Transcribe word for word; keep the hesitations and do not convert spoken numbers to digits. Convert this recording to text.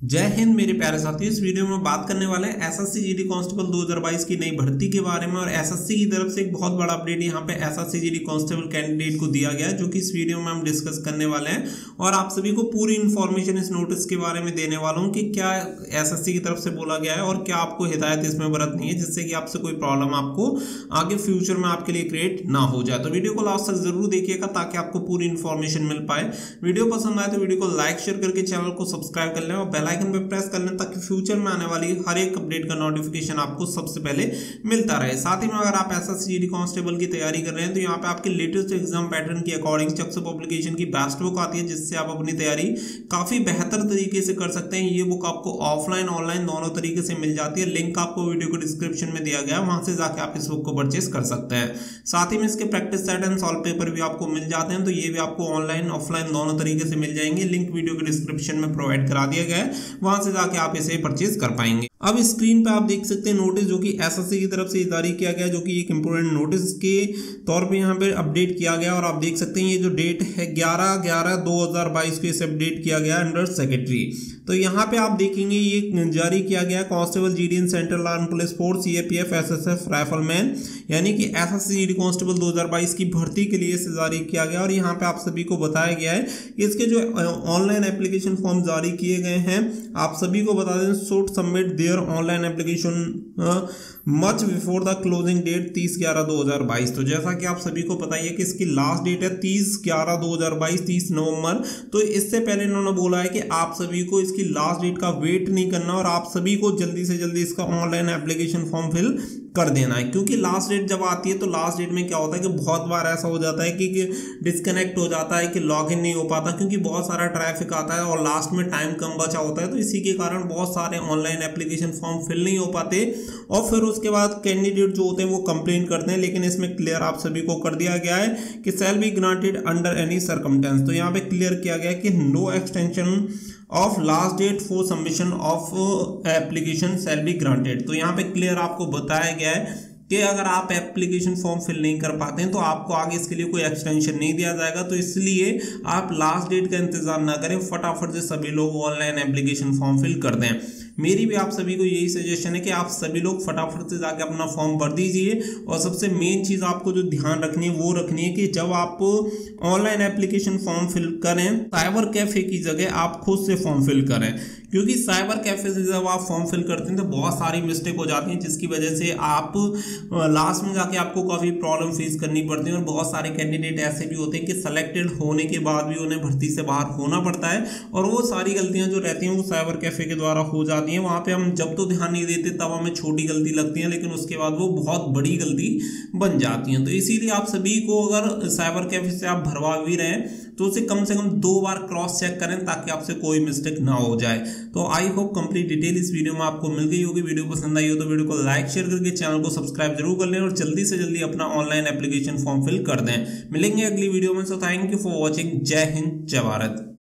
जय हिंद मेरे प्यारे साथियों। इस वीडियो में बात करने वाले हैं एसएससी जीडी कांस्टेबल दो हज़ार बाईस की नई भर्ती के बारे में। और एसएससी की तरफ से एक बहुत बड़ा अपडेट यहाँ पे एसएससी जीडी कांस्टेबल कैंडिडेट को दिया गया है, जो कि इस वीडियो में हम डिस्कस करने वाले हैं। और आप सभी को पूरी इन्फॉर्मेशन इस नोटिस के बारे में देने वाला हूँ कि क्या एसएससी की तरफ से बोला गया है और क्या आपको हिदायत इसमें बरतनी है, जिससे कि आपसे कोई प्रॉब्लम आपको आगे फ्यूचर में आपके लिए क्रिएट ना हो जाए। तो वीडियो को लास्ट तक जरूर देखिएगा ताकि आपको पूरी इन्फॉर्मेशन मिल पाए। वीडियो पसंद आए तो वीडियो को लाइक शेयर करके चैनल को सब्सक्राइब कर लें और बेल आइकन पर प्रेस कर लें ताकि फ्यूचर में आने वाली हर एक अपडेट का नोटिफिकेशन आपको सबसे पहले मिलता रहे। साथ ही में अगर आप एसएससी जीडी कांस्टेबल की तैयारी कर रहे हैं तो यहाँ पे आपके लेटेस्ट एग्जाम पैटर्न के अकॉर्डिंग चक्स पब्लिकेशन की बेस्ट बुक आती है, जिससे आप अपनी तैयारी काफी बेहतर तरीके से कर सकते हैं। ये बुक आपको ऑफलाइन ऑनलाइन दोनों तरीके से मिल जाती है। लिंक आपको वीडियो को डिस्क्रिप्शन में दिया गया है, वहां से जाके आप इस बुक को परचेस कर सकते हैं। साथ ही में इसके practice set and solve paper भी आपको मिल जाते हैं, तो ये भी आपको ऑनलाइन ऑफलाइन दोनों तरीके से मिल जाएंगे। लिंक वीडियो के डिस्क्रिप्शन में प्रोवाइड करा दिया गया है, वहां से जाके आप इसे परचेज कर पाएंगे। अब स्क्रीन पे आप देख सकते हैं नोटिस जो कि एसएससी की तरफ से जारी किया गया, जो कि एक इंपोर्टेंट नोटिस के तौर पे यहाँ पे अपडेट किया गया। और आप देख सकते हैं ये जो डेट है ग्यारह ग्यारह दो हज़ार बाईस को इसे अपडेट किया गया अंडर सेक्रेटरी। तो यहाँ पे आप देखेंगे ये जारी किया गया constable GD in central arm police force CAPF SSF rifleman, यानी कि एसएससी जीडी कांस्टेबल दो हज़ार बाईस की भर्ती के लिए इसे जारी किया गया। और यहाँ पे आप सभी को बताया गया है कि इसके जो ऑनलाइन एप्लीकेशन फॉर्म जारी किए गए हैं, आप सभी को बता दें should submit their online application much before the closing date तीस ग्यारह दो हज़ार बाईस। तो जैसा कि आप सभी को पता ही है कि इसकी लास्ट डेट है तीस ग्यारह दो हज़ार बाईस, तीस नवंबर। तो इससे पहले इन्होंने बोला है कि आप सभी को इसकी लास्ट डेट का वेट नहीं करना और आप सभी को जल्दी से जल्दी इसका ऑनलाइन एप्लीकेशन फॉर्म फिल कर देना है। क्योंकि लास्ट डेट जब आती है तो लास्ट डेट में क्या होता है कि बहुत बार ऐसा हो जाता है कि, कि डिस्कनेक्ट हो जाता है, कि लॉगिन नहीं हो पाता, क्योंकि बहुत सारा ट्रैफिक आता है और लास्ट में टाइम कम बचा होता है। तो इसी के कारण बहुत सारे ऑनलाइन एप्लीकेशन फॉर्म फिल नहीं हो पाते और फिर उसके बाद कैंडिडेट जो होते हैं वो कंप्लेन करते हैं। लेकिन इसमें क्लियर आप सभी को कर दिया गया है कि shall be granted under any circumstances. तो यहाँ पे क्लियर किया गया है कि no extension of last date for submission of application shall be granted. तो यहाँ पे क्लियर आपको बताया गया है कि अगर आप एप्लीकेशन फॉर्म फिल नहीं कर पाते हैं तो आपको आगे इसके लिए कोई एक्सटेंशन नहीं दिया जाएगा। तो इसलिए आप लास्ट डेट का इंतजार ना करें, फटाफट से सभी लोग ऑनलाइन एप्लीकेशन फॉर्म फिल कर दें। मेरी भी आप सभी को यही सजेशन है कि आप सभी लोग फटाफट से जाकर अपना फॉर्म भर दीजिए। और सबसे मेन चीज आपको जो ध्यान रखनी है वो रखनी है कि जब आप ऑनलाइन एप्लीकेशन फॉर्म फिल करें, साइबर कैफे की जगह आप खुद से फॉर्म फिल करें। क्योंकि साइबर कैफे से जब आप फॉर्म फिल करते हैं तो बहुत सारी मिस्टेक हो जाती हैं, जिसकी वजह से आप लास्ट में जाके आपको काफी प्रॉब्लम फेस करनी पड़ती है। और बहुत सारे कैंडिडेट ऐसे भी होते हैं कि सेलेक्टेड होने के बाद भी उन्हें भर्ती से बाहर होना पड़ता है, और वो सारी गलतियां जो रहती हैं वो साइबर कैफे के द्वारा हो जाती हैं। वहां पे हम जब तो ध्यान नहीं देते तब हमें छोटी गलती लगती है, लेकिन उसके बाद वो बहुत बड़ी गलती बन जाती है। तो इसीलिए आप सभी को अगर साइबर कैफे से आप भरवा भी रहे हैं तो उसे कम से कम दो बार क्रॉस चेक करें ताकि आपसे कोई मिस्टेक ना हो जाए। तो आई होप कंप्लीट डिटेल इस वीडियो में आपको मिल गई होगी। वीडियो पसंद आई हो तो वीडियो को लाइक शेयर करके चैनल को सब्सक्राइब जरूर कर लें और जल्दी से जल्दी अपना ऑनलाइन एप्लीकेशन फॉर्म फिल कर दें। मिलेंगे अगली वीडियो में। So thank you for watching. जय हिंद, जय भारत।